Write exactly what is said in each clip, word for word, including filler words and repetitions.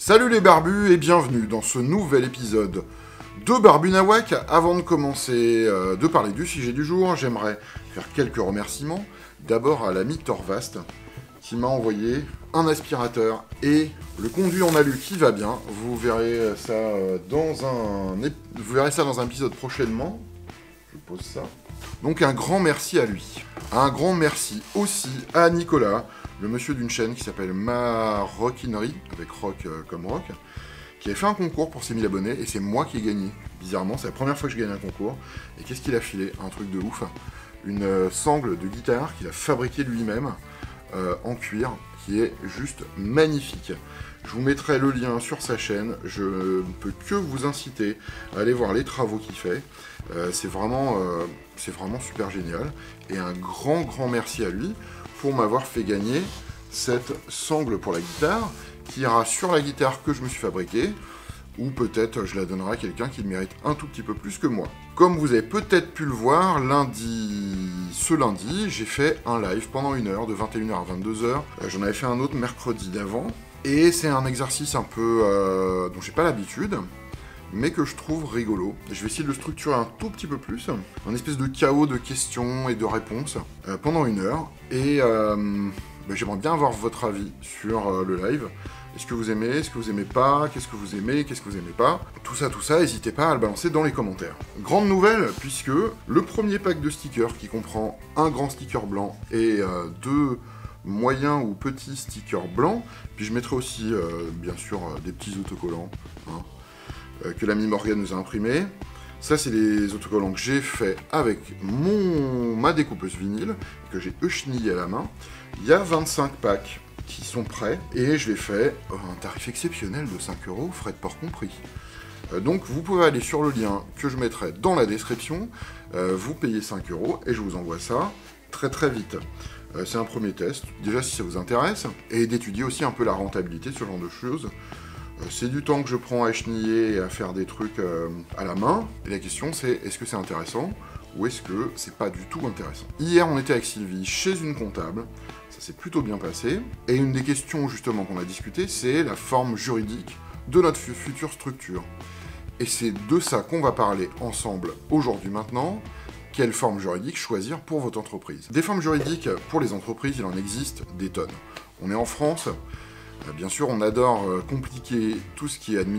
Salut les barbus et bienvenue dans ce nouvel épisode de Barbu Nawak. Avant de commencer euh, de parler du sujet du jour, j'aimerais faire quelques remerciements. D'abord à l'ami Torvast qui m'a envoyé un aspirateur et le conduit en alu qui va bien. Vous verrez ça dans un, vous verrez ça dans un épisode prochainement. Je pose ça. Donc un grand merci à lui. Un grand merci aussi à Nicolas, le monsieur d'une chaîne qui s'appelle Ma Rockinerie, avec rock euh, comme rock, qui avait fait un concours pour ses mille abonnés, et c'est moi qui ai gagné. Bizarrement, c'est la première fois que je gagne un concours. Et qu'est-ce qu'il a filé? Un truc de ouf. Une euh, sangle de guitare qu'il a fabriquée lui-même, euh, en cuir, qui est juste magnifique. Je vous mettrai le lien sur sa chaîne. Je ne peux que vous inciter à aller voir les travaux qu'il fait. Euh, c'est vraiment, euh, c'est vraiment super génial. Et un grand, grand merci à lui pour m'avoir fait gagner cette sangle pour la guitare, qui ira sur la guitare que je me suis fabriquée, ou peut-être je la donnerai à quelqu'un qui le mérite un tout petit peu plus que moi. Comme vous avez peut-être pu le voir, lundi, ce lundi, j'ai fait un live pendant une heure, de vingt et une heures à vingt-deux heures. Euh, J'en avais fait un autre mercredi d'avant, et c'est un exercice un peu euh, dont j'ai pas l'habitude, mais que je trouve rigolo. Je vais essayer de le structurer un tout petit peu plus, un espèce de chaos de questions et de réponses euh, pendant une heure, et euh, bah, j'aimerais bien avoir votre avis sur euh, le live. Est-ce que vous aimez, est-ce que vous aimez pas, qu'est-ce que vous aimez, qu'est-ce que vous aimez pas, tout ça, tout ça, n'hésitez pas à le balancer dans les commentaires. Grande nouvelle, puisque le premier pack de stickers, qui comprend un grand sticker blanc et euh, deux moyens ou petits stickers blancs, puis je mettrai aussi, euh, bien sûr, euh, des petits autocollants, hein, que l'ami Morgan nous a imprimé. Ça, c'est les autocollants que j'ai fait avec mon, ma découpeuse vinyle, que j'ai echenillé à la main. Il y a vingt-cinq packs qui sont prêts, et je les fais à un tarif exceptionnel de cinq euros, frais de port compris. Euh, donc, vous pouvez aller sur le lien que je mettrai dans la description, euh, vous payez cinq euros, et je vous envoie ça très très vite. Euh, c'est un premier test, déjà si ça vous intéresse, et d'étudier aussi un peu la rentabilité, ce genre de choses. C'est du temps que je prends à cheniller et à faire des trucs euh, à la main. Et la question c'est, est-ce que c'est intéressant ou est-ce que c'est pas du tout intéressant? Hier, on était avec Sylvie chez une comptable. Ça s'est plutôt bien passé. Et une des questions justement qu'on a discuté, c'est la forme juridique de notre future structure. Et c'est de ça qu'on va parler ensemble aujourd'hui maintenant. Quelle forme juridique choisir pour votre entreprise? Des formes juridiques pour les entreprises, il en existe des tonnes. On est en France. Bien sûr, on adore euh, compliquer tout ce qui est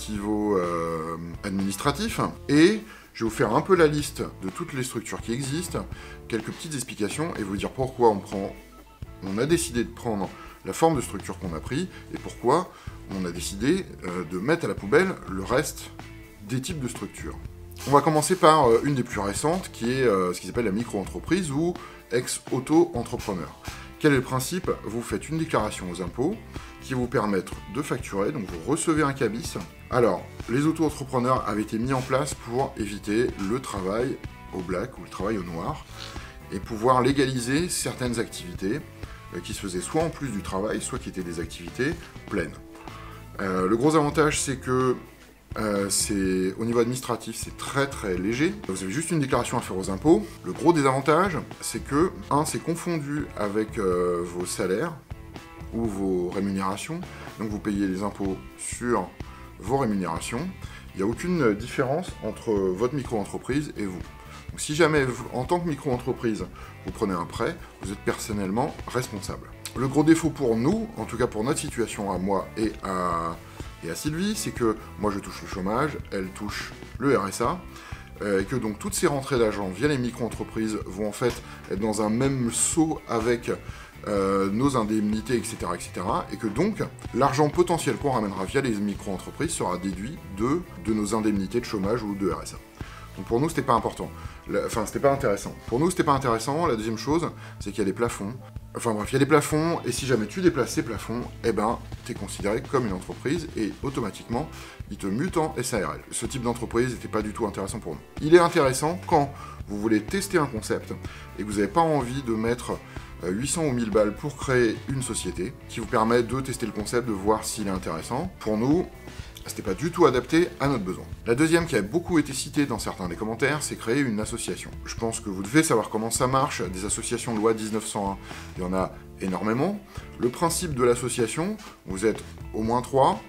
administrativo-administratif, euh, et je vais vous faire un peu la liste de toutes les structures qui existent, quelques petites explications, et vous dire pourquoi on prend, on a décidé de prendre la forme de structure qu'on a pris, et pourquoi on a décidé euh, de mettre à la poubelle le reste des types de structures. On va commencer par euh, une des plus récentes, qui est euh, ce qui s'appelle la micro-entreprise ou ex-auto-entrepreneur. Quel est le principe? Vous faites une déclaration aux impôts qui vous permettre de facturer, donc vous recevez un cabis. Alors, les auto-entrepreneurs avaient été mis en place pour éviter le travail au black ou le travail au noir et pouvoir légaliser certaines activités euh, qui se faisaient soit en plus du travail, soit qui étaient des activités pleines. Euh, le gros avantage, c'est que Euh, c'est, au niveau administratif, c'est très très léger. Vous avez juste une déclaration à faire aux impôts. Le gros désavantage, c'est que, un, c'est confondu avec euh, vos salaires ou vos rémunérations. Donc vous payez les impôts sur vos rémunérations. Il n'y a aucune différence entre votre micro-entreprise et vous. Donc si jamais, vous, en tant que micro-entreprise, vous prenez un prêt, vous êtes personnellement responsable. Le gros défaut pour nous, en tout cas pour notre situation à moi et à... et à Sylvie, c'est que moi je touche le chômage, elle touche le R S A, euh, et que donc toutes ces rentrées d'argent via les micro-entreprises vont en fait être dans un même seau avec euh, nos indemnités, et cetera, et cetera, et que donc l'argent potentiel qu'on ramènera via les micro-entreprises sera déduit de, de nos indemnités de chômage ou de R S A. Donc pour nous, c'était pas important. La, enfin, c'était pas intéressant. Pour nous, c'était pas intéressant. La deuxième chose, c'est qu'il y a des plafonds. Enfin bref, il y a des plafonds, et si jamais tu déplaces ces plafonds, eh ben, t'es considéré comme une entreprise, et automatiquement, ils te mutent en S A R L. Ce type d'entreprise n'était pas du tout intéressant pour nous. Il est intéressant quand vous voulez tester un concept, et que vous n'avez pas envie de mettre huit cents ou mille balles pour créer une société, qui vous permet de tester le concept, de voir s'il est intéressant. Pour nous, c'était pas du tout adapté à notre besoin. La deuxième qui a beaucoup été citée dans certains des commentaires, c'est créer une association. Je pense que vous devez savoir comment ça marche, des associations de loi dix-neuf cent un, il y en a énormément. Le principe de l'association, vous êtes au moins trois,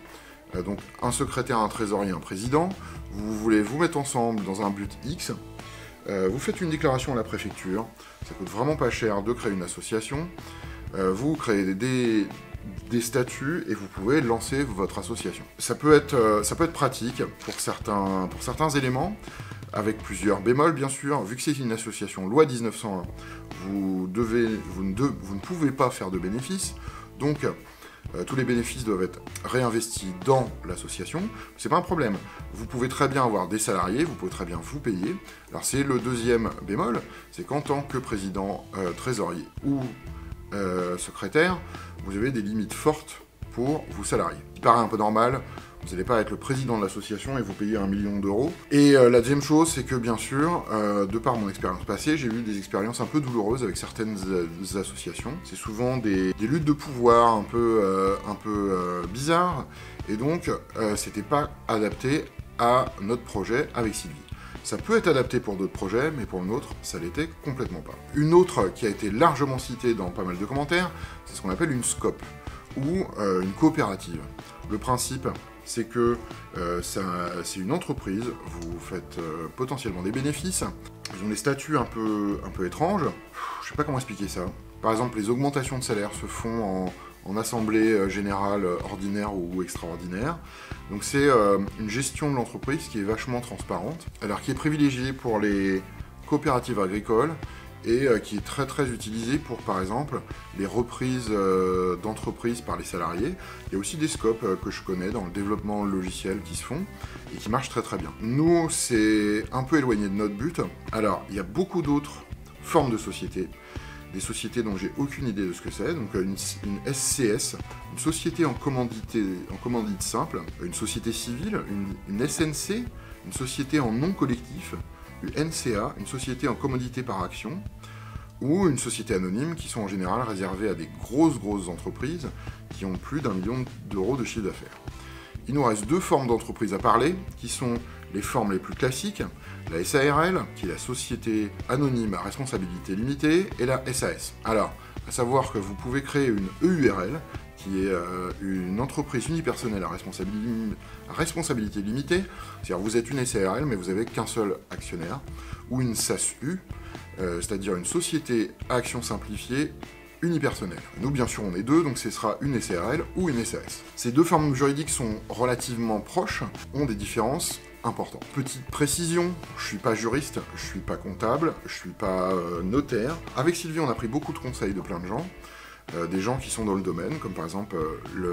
Euh, donc un secrétaire, un trésorier, un président. Vous voulez vous mettre ensemble dans un but X. Euh, vous faites une déclaration à la préfecture. Ça coûte vraiment pas cher de créer une association. Euh, vous créez des, des statuts et vous pouvez lancer votre association. Ça peut être, euh, ça peut être pratique pour certains, pour certains éléments, avec plusieurs bémols bien sûr. Vu que c'est une association loi dix-neuf cent un, vous, devez, vous, ne, de, vous ne pouvez pas faire de bénéfices. Donc euh, tous les bénéfices doivent être réinvestis dans l'association. C'est pas un problème. Vous pouvez très bien avoir des salariés, vous pouvez très bien vous payer. Alors c'est le deuxième bémol, c'est qu'en tant que président, euh, trésorier ou euh, secrétaire, vous avez des limites fortes pour vos salariés. Ce qui paraît un peu normal, vous n'allez pas être le président de l'association et vous payer un million d'euros. Et euh, la deuxième chose, c'est que bien sûr, euh, de par mon expérience passée, j'ai eu des expériences un peu douloureuses avec certaines euh, associations. C'est souvent des, des luttes de pouvoir un peu, euh, un peu euh, bizarres, et donc euh, c'était pas adapté à notre projet avec Sylvie. Ça peut être adapté pour d'autres projets, mais pour le nôtre, ça l'était complètement pas. Une autre qui a été largement citée dans pas mal de commentaires, c'est ce qu'on appelle une SCOP, ou euh, une coopérative. Le principe, c'est que euh, c'est une entreprise, vous faites euh, potentiellement des bénéfices, ils ont des statuts un peu, un peu étranges, je sais pas comment expliquer ça. Par exemple, les augmentations de salaire se font en, en assemblée générale ordinaire ou extraordinaire. Donc c'est euh, une gestion de l'entreprise qui est vachement transparente, alors qui est privilégiée pour les coopératives agricoles, et euh, qui est très très utilisé pour, par exemple, les reprises euh, d'entreprises par les salariés. Il y a aussi des scopes euh, que je connais dans le développement logiciel qui se font et qui marchent très très bien. Nous, c'est un peu éloigné de notre but. Alors, il y a beaucoup d'autres formes de sociétés, des sociétés dont j'ai aucune idée de ce que c'est. Donc une, une S C S, une société en commandité, en commandite simple, une société civile, une, une S N C, une société en non collectif, une N C A, une société en commodité par action, ou une société anonyme qui sont en général réservées à des grosses grosses entreprises qui ont plus d'un million d'euros de chiffre d'affaires. Il nous reste deux formes d'entreprises à parler, qui sont les formes les plus classiques, la S A R L, qui est la société anonyme à responsabilité limitée, et la S A S. Alors, à savoir que vous pouvez créer une E U R L, qui est euh, une entreprise unipersonnelle à responsabilité, à responsabilité limitée, c'est-à-dire vous êtes une S A R L mais vous n'avez qu'un seul actionnaire, ou une S A S U, euh, c'est-à-dire une société à action simplifiée unipersonnelle. Nous bien sûr on est deux, donc ce sera une S A R L ou une S A S. Ces deux formes juridiques sont relativement proches, ont des différences importantes. Petite précision, je suis pas juriste, je suis pas comptable, je suis pas euh, notaire. Avec Sylvie on a pris beaucoup de conseils de plein de gens, Euh, des gens qui sont dans le domaine, comme par exemple euh,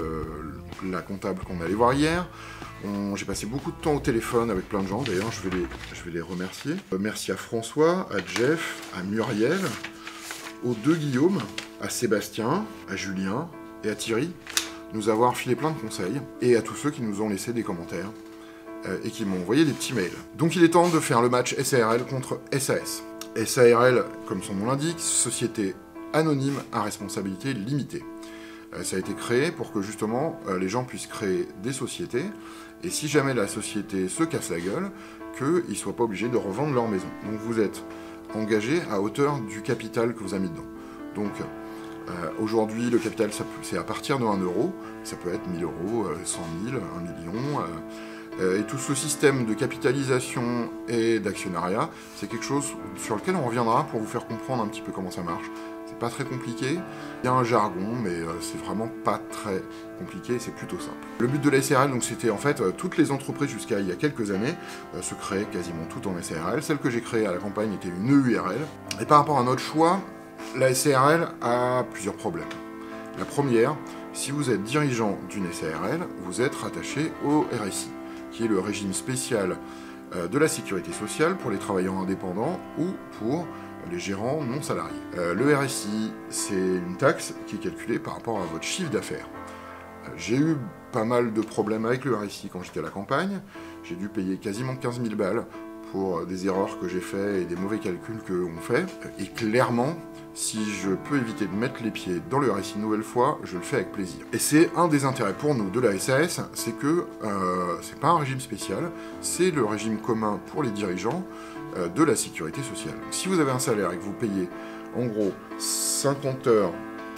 le, la comptable qu'on allait voir hier. J'ai passé beaucoup de temps au téléphone avec plein de gens, d'ailleurs je, vais les, je vais les remercier. Euh, merci à François, à Jeff, à Muriel, aux deux Guillaume, à Sébastien, à Julien et à Thierry, nous avoir filé plein de conseils, et à tous ceux qui nous ont laissé des commentaires euh, et qui m'ont envoyé des petits mails. Donc il est temps de faire le match S A R L contre S A S. S A R L, comme son nom l'indique, société anonyme à responsabilité limitée. Euh, ça a été créé pour que justement euh, les gens puissent créer des sociétés, et si jamais la société se casse la gueule, qu'ils ne soient pas obligés de revendre leur maison. Donc vous êtes engagé à hauteur du capital que vous avez mis dedans. Donc euh, aujourd'hui le capital c'est à partir de un euro, ça peut être mille euros, cent mille, un million, euh, euh, et tout ce système de capitalisation et d'actionnariat, c'est quelque chose sur lequel on reviendra pour vous faire comprendre un petit peu comment ça marche. C'est pas très compliqué, il y a un jargon, mais euh, c'est vraiment pas très compliqué, c'est plutôt simple. Le but de la S A R L, donc, c'était en fait, euh, toutes les entreprises jusqu'à il y a quelques années euh, se créaient quasiment toutes en S A R L. Celle que j'ai créée à la campagne était une E U R L. Et par rapport à notre choix, la S A R L a plusieurs problèmes. La première, si vous êtes dirigeant d'une S A R L, vous êtes rattaché au R S I, qui est le régime spécial euh, de la sécurité sociale pour les travailleurs indépendants ou pour les gérants non salariés. Euh, le R S I, c'est une taxe qui est calculée par rapport à votre chiffre d'affaires. Euh, j'ai eu pas mal de problèmes avec le R S I quand j'étais à la campagne. J'ai dû payer quasiment quinze mille balles pour des erreurs que j'ai fait et des mauvais calculs qu'on fait. Et clairement, si je peux éviter de mettre les pieds dans le R S I une nouvelle fois, je le fais avec plaisir. Et c'est un des intérêts pour nous de la S A S, c'est que euh, c'est pas un régime spécial, c'est le régime commun pour les dirigeants euh, de la sécurité sociale. Si vous avez un salaire et que vous payez en gros cinquante heures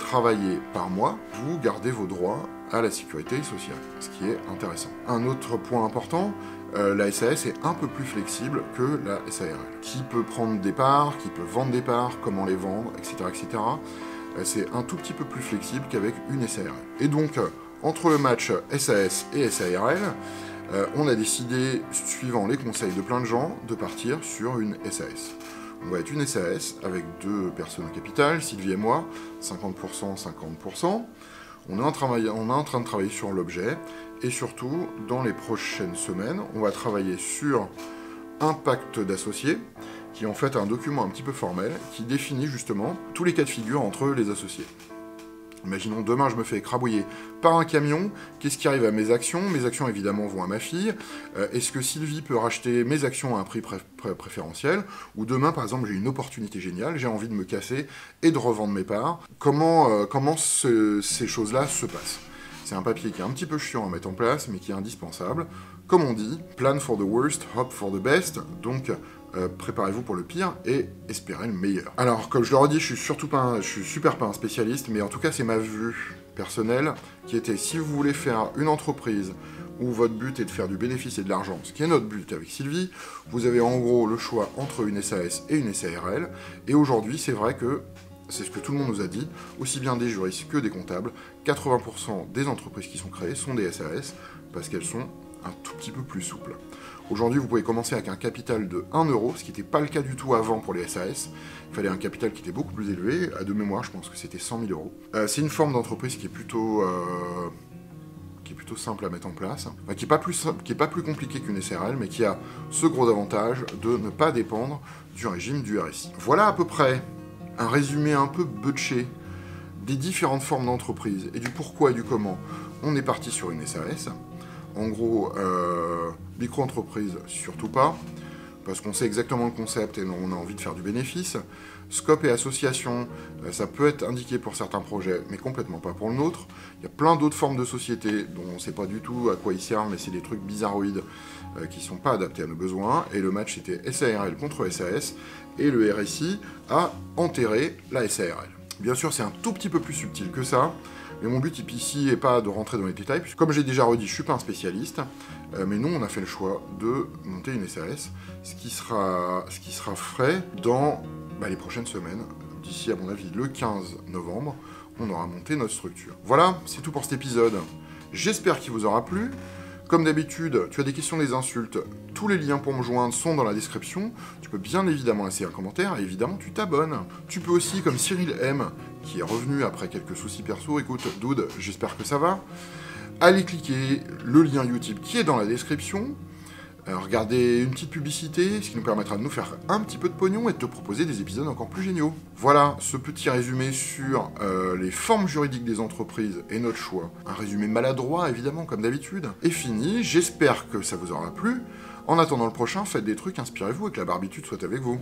travaillez par mois, vous gardez vos droits à la sécurité sociale, ce qui est intéressant. Un autre point important, euh, la S A S est un peu plus flexible que la S A R L. Qui peut prendre des parts, qui peut vendre des parts, comment les vendre, et cetera, et cetera. Euh, c'est un tout petit peu plus flexible qu'avec une S A R L. Et donc, euh, entre le match S A S et S A R L, euh, on a décidé, suivant les conseils de plein de gens, de partir sur une S A S. On va être une S A S avec deux personnes au capital, Sylvie et moi, cinquante pour cent, cinquante pour cent. On est, en train, on est en train de travailler sur l'objet, et surtout, dans les prochaines semaines, on va travailler sur un pacte d'associés, qui est en fait un document un petit peu formel, qui définit justement tous les cas de figure entre les associés. Imaginons demain je me fais écrabouiller par un camion, qu'est-ce qui arrive à mes actions? Mes actions évidemment vont à ma fille. Euh, Est-ce que Sylvie peut racheter mes actions à un prix pré pré préférentiel? Ou demain par exemple j'ai une opportunité géniale, j'ai envie de me casser et de revendre mes parts. Comment, euh, comment ce, ces choses-là se passent? C'est un papier qui est un petit peu chiant à mettre en place, mais qui est indispensable. Comme on dit, plan for the worst, hope for the best. Donc Euh, préparez-vous pour le pire et espérez le meilleur. Alors, comme je leur ai dit, je suis surtout pas un, je suis super pas un spécialiste, mais en tout cas, c'est ma vue personnelle qui était, si vous voulez faire une entreprise où votre but est de faire du bénéfice et de l'argent, ce qui est notre but avec Sylvie, vous avez en gros le choix entre une S A S et une S A R L, et aujourd'hui, c'est vrai que c'est ce que tout le monde nous a dit, aussi bien des juristes que des comptables, quatre-vingts pour cent des entreprises qui sont créées sont des S A S, parce qu'elles sont un tout petit peu plus souples. Aujourd'hui, vous pouvez commencer avec un capital de un euro, ce qui n'était pas le cas du tout avant pour les S A S. Il fallait un capital qui était beaucoup plus élevé. À de mémoire, je pense que c'était cent mille euros. Euh, c'est une forme d'entreprise qui est plutôt... Euh, qui est plutôt simple à mettre en place, enfin, qui n'est pas plus, qui est pas plus compliqué qu'une S A R L, mais qui a ce gros avantage de ne pas dépendre du régime du R S I. Voilà à peu près un résumé un peu butché des différentes formes d'entreprise et du pourquoi et du comment on est parti sur une S A S. En gros, euh, micro-entreprise, surtout pas, parce qu'on sait exactement le concept et on a envie de faire du bénéfice. Scope et association, euh, ça peut être indiqué pour certains projets, mais complètement pas pour le nôtre. Il y a plein d'autres formes de sociétés dont on ne sait pas du tout à quoi ils servent, mais c'est des trucs bizarroïdes euh, qui ne sont pas adaptés à nos besoins. Et le match, c'était S A R L contre S A S, et le R S I a enterré la S A R L. Bien sûr, c'est un tout petit peu plus subtil que ça. Mais mon but ici n'est pas de rentrer dans les détails, puisque comme j'ai déjà redit, je ne suis pas un spécialiste, euh, mais nous, on a fait le choix de monter une S A S, ce qui sera, ce qui sera frais dans bah, les prochaines semaines. D'ici, à mon avis, le quinze novembre, on aura monté notre structure. Voilà, c'est tout pour cet épisode. J'espère qu'il vous aura plu. Comme d'habitude, tu as des questions, des insultes, tous les liens pour me joindre sont dans la description. Tu peux bien évidemment laisser un commentaire et évidemment tu t'abonnes. Tu peux aussi, comme Cyril M, qui est revenu après quelques soucis perso, écoute, dude, j'espère que ça va, aller cliquer le lien YouTube qui est dans la description, euh, regarder une petite publicité, ce qui nous permettra de nous faire un petit peu de pognon et de te proposer des épisodes encore plus géniaux. Voilà, ce petit résumé sur euh, les formes juridiques des entreprises et notre choix. Un résumé maladroit, évidemment, comme d'habitude. Est fini, j'espère que ça vous aura plu. En attendant le prochain, faites des trucs, inspirez-vous et que la barbitude soit avec vous.